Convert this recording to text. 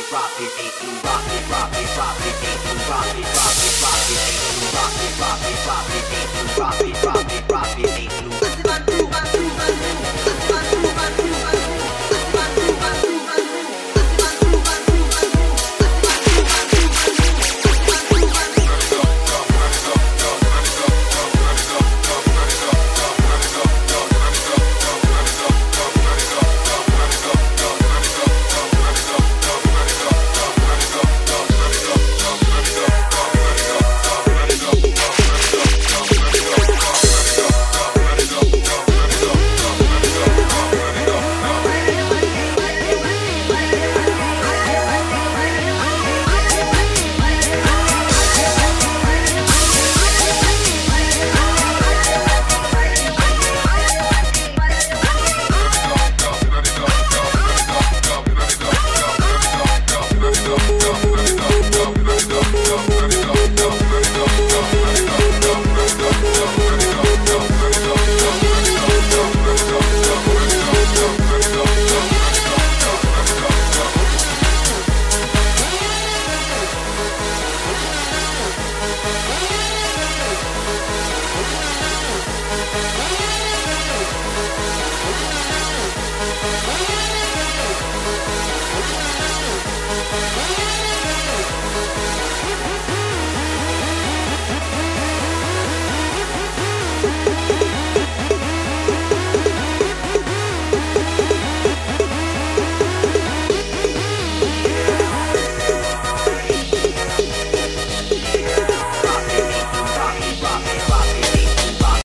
it, rock it, rock it, rock it, rock it, rock it, rock it, rock it, rock it, rock it, rock it, rock it, rock it,